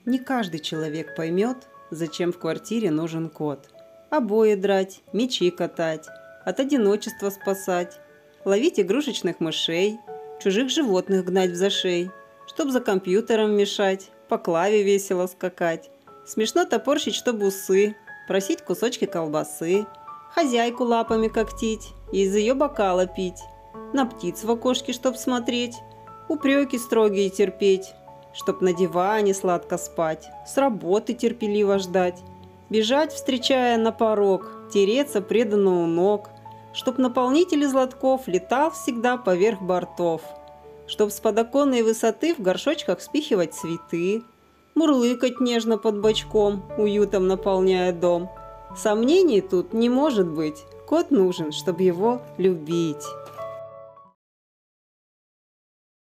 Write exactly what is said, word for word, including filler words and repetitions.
Не каждый человек поймет, зачем в квартире нужен кот. Обои драть, мячи катать, от одиночества спасать, ловить игрушечных мышей, чужих животных гнать в зашей, чтоб за компьютером мешать, по клаве весело скакать, смешно топорщить, чтоб усы, просить кусочки колбасы, хозяйку лапами когтить и из ее бокала пить, на птиц в окошке, чтоб смотреть, упреки строгие терпеть, чтоб на диване сладко спать, с работы терпеливо ждать, бежать, встречая на порог, тереться преданно у ног, чтоб наполнитель из лотков летал всегда поверх бортов, чтоб с подоконной высоты в горшочках спихивать цветы, мурлыкать нежно под бочком, уютом наполняя дом. Сомнений тут не может быть, кот нужен, чтоб его любить.